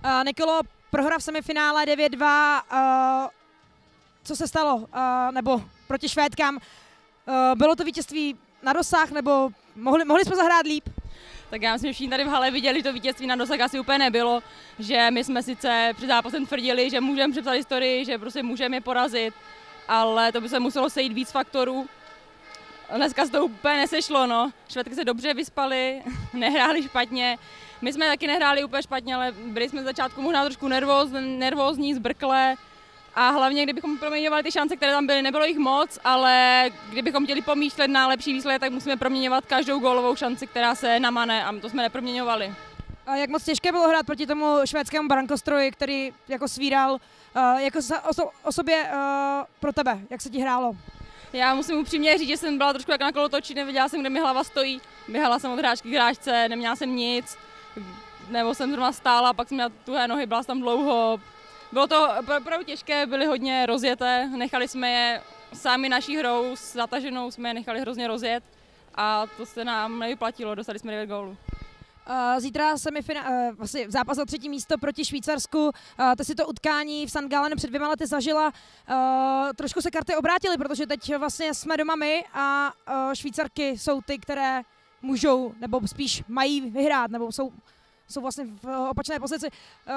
Nikolo, prohra v semifinále 9-2, co se stalo? Nebo proti Švédkám, bylo to vítězství na dosah, nebo mohli jsme zahrát líp? Tak já myslím, že všichni tady v hale viděli, že to vítězství na dosah asi úplně nebylo, že my jsme sice před zápasem tvrdili, že můžeme přepsat historii, že prostě můžeme je porazit, ale to by se muselo sejít víc faktorů. Dneska se to úplně nesešlo, no. Švédky se dobře vyspali, nehráli špatně. My jsme taky nehráli úplně špatně, ale byli jsme z začátku možná trošku nervózní, zbrklé. A hlavně, kdybychom proměňovali ty šance, které tam byly, nebylo jich moc, ale kdybychom chtěli pomýšlet na lepší výsledek, tak musíme proměňovat každou gólovou šanci, která se namane, a to jsme neproměňovali. A jak moc těžké bylo hrát proti tomu švédskému brankostroji, který jako svíral, jako o sobě pro tebe, jak se ti hrálo? Já musím upřímně říct, že jsem byla trošku jak na kolotoči, nevěděla jsem, kde mi hlava stojí. Běhala jsem od hráčky k hráčce, neměla jsem nic, nebo jsem zrovna stála, pak jsem měla tuhé nohy, byla jsem tam dlouho. Bylo to opravdu těžké, byly hodně rozjeté, nechali jsme je sami naší hrou, s zataženou jsme je nechali hrozně rozjet a to se nám nevyplatilo, dostali jsme 9 gólů. Zítra vlastně zápas o 3. místo proti Švýcarsku. Ty si to utkání v St. Gallen před 2 lety zažila. Trošku se karty obrátily, protože teď vlastně jsme doma my a Švýcarky jsou ty, které můžou, nebo spíš mají vyhrát, nebo jsou vlastně v opačné pozici.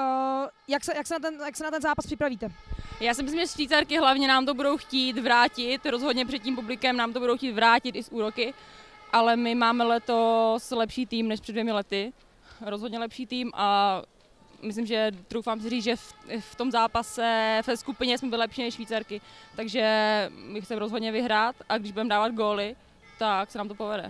Jak se na ten zápas připravíte? Já si myslím, že Švýcarky hlavně nám to budou chtít vrátit, rozhodně před tím publikem nám to budou chtít vrátit i z úroky. Ale my máme letos lepší tým než před 2 lety, rozhodně lepší tým a myslím, že troufám si říct, že v tom zápase ve skupině jsme byli lepší než Švýcarky, takže my chceme rozhodně vyhrát a když budeme dávat góly, tak se nám to povede.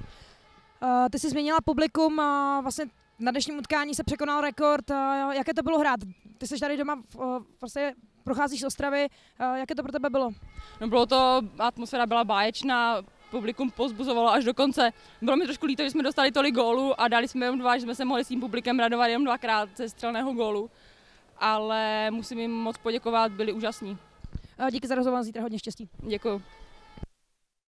Ty jsi změnila publikum a vlastně na dnešním utkání se překonal rekord. Jaké to bylo hrát? Ty jsi tady doma, vlastně procházíš z Ostravy, jaké to pro tebe bylo? No bylo to, atmosféra byla báječná, publikum povzbuzovalo až do konce. Bylo mi trošku líto, že jsme dostali tolik gólů a dali jsme jenom 2, že jsme se mohli s tím publikem radovat jenom 2krát ze střelného gólu. Ale musím jim moc poděkovat, byli úžasní. Díky za rozhovor, zítra hodně štěstí. Děkuju.